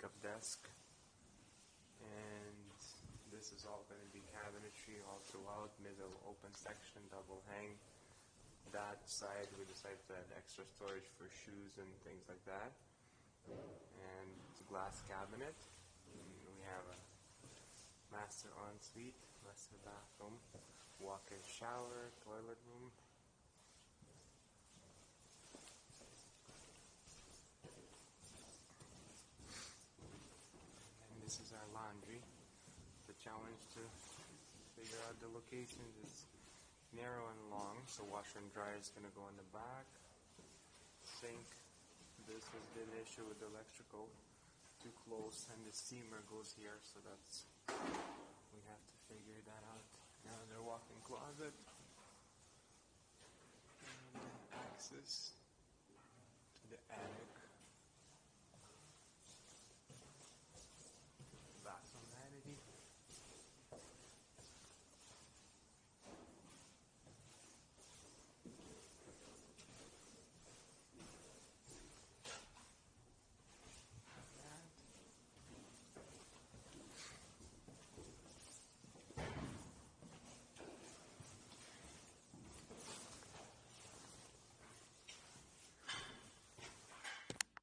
makeup desk. And this is all going to be cabinetry all throughout, middle open section, double hang. That side we decided to add extra storage for shoes and things like that. And it's a glass cabinet. And we have a master ensuite, master bathroom, walk-in shower, toilet room. And this is our laundry. The challenge to figure out the locations is narrow and long, so washer and dryer is going to go in the back. Sink, this has been an issue with the electrical, too close, and the steamer goes here, so that's, we have to figure that out. Another walk-in closet, and access.